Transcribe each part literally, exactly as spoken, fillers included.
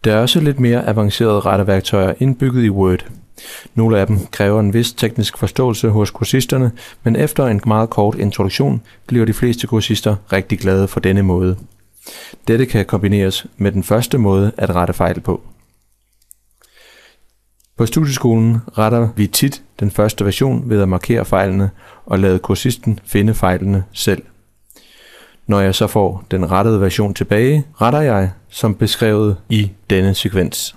Der er også lidt mere avancerede retteværktøjer indbygget i Word. Nogle af dem kræver en vis teknisk forståelse hos kursisterne, men efter en meget kort introduktion bliver de fleste kursister rigtig glade for denne måde. Dette kan kombineres med den første måde at rette fejl på. På studieskolen retter vi tit den første version ved at markere fejlene og lade kursisten finde fejlene selv. Når jeg så får den rettede version tilbage, retter jeg som beskrevet i denne sekvens.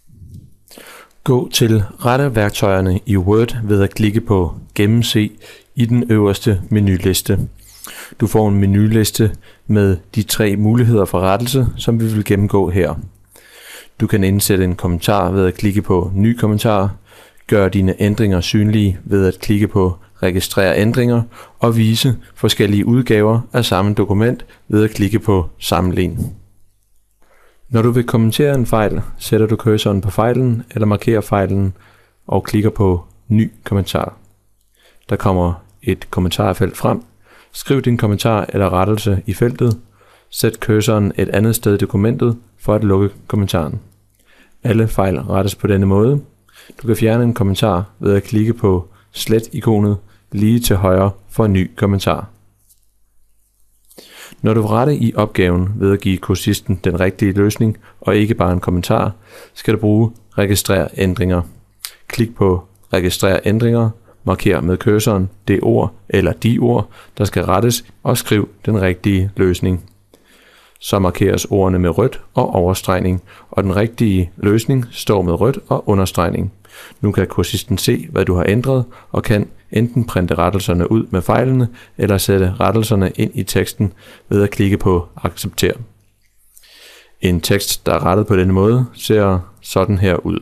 Gå til retteværktøjerne i Word ved at klikke på Gennemse i den øverste menuliste. Du får en menuliste med de tre muligheder for rettelse, som vi vil gennemgå her. Du kan indsætte en kommentar ved at klikke på Ny kommentar, gøre dine ændringer synlige ved at klikke på Registrer ændringer og vise forskellige udgaver af samme dokument ved at klikke på Sammenlign. Når du vil kommentere en fejl, sætter du cursoren på fejlen eller markerer fejlen og klikker på Ny kommentar. Der kommer et kommentarfelt frem. Skriv din kommentar eller rettelse i feltet. Sæt cursoren et andet sted i dokumentet for at lukke kommentaren. Alle fejl rettes på denne måde. Du kan fjerne en kommentar ved at klikke på Slet-ikonet lige til højre for en ny kommentar. Når du vil rette i opgaven ved at give kursisten den rigtige løsning og ikke bare en kommentar, skal du bruge Registrer ændringer. Klik på Registrer ændringer, marker med cursoren det ord eller de ord, der skal rettes, og skriv den rigtige løsning. Så markeres ordene med rødt og overstregning, og den rigtige løsning står med rødt og understregning. Nu kan kursisten se, hvad du har ændret, og kan enten printe rettelserne ud med fejlene, eller sætte rettelserne ind i teksten ved at klikke på Accepter. En tekst, der er rettet på denne måde, ser sådan her ud.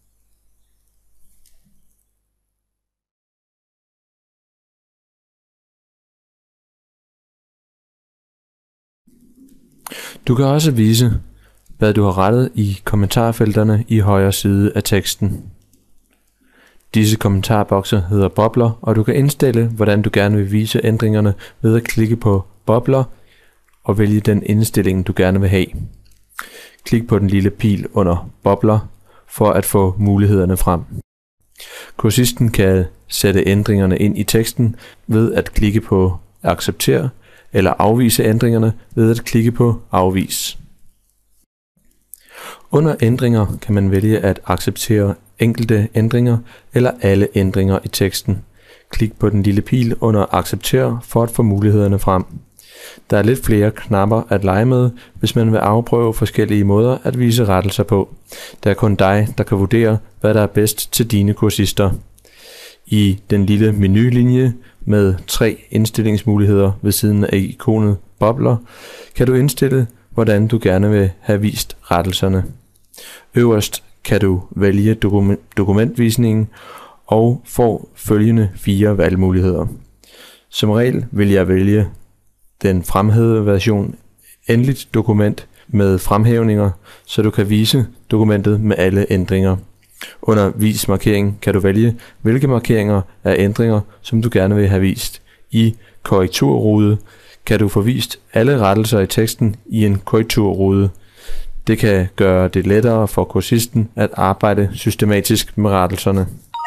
Du kan også vise, hvad du har rettet i kommentarfelterne i højre side af teksten. Disse kommentarbokse hedder bobler, og du kan indstille, hvordan du gerne vil vise ændringerne ved at klikke på bobler og vælge den indstilling, du gerne vil have. Klik på den lille pil under bobler for at få mulighederne frem. Kursisten kan sætte ændringerne ind i teksten ved at klikke på Accepter, eller afvise ændringerne ved at klikke på Afvis. Under ændringer kan man vælge at acceptere enkelte ændringer eller alle ændringer i teksten. Klik på den lille pil under Accepter for at få mulighederne frem. Der er lidt flere knapper at lege med, hvis man vil afprøve forskellige måder at vise rettelser på. Det er kun dig, der kan vurdere, hvad der er bedst til dine kursister. I den lille menulinje med tre indstillingsmuligheder ved siden af ikonet bobler, kan du indstille, hvordan du gerne vil have vist rettelserne. Øverst kan du vælge dokument- dokumentvisningen og får følgende fire valgmuligheder. Som regel vil jeg vælge den fremhævede version, endeligt dokument med fremhævninger, så du kan vise dokumentet med alle ændringer. Under Vis markering kan du vælge, hvilke markeringer af ændringer, som du gerne vil have vist. I korrekturrude kan du få vist alle rettelser i teksten i en korrekturrude. Det kan gøre det lettere for kursisten at arbejde systematisk med rettelserne.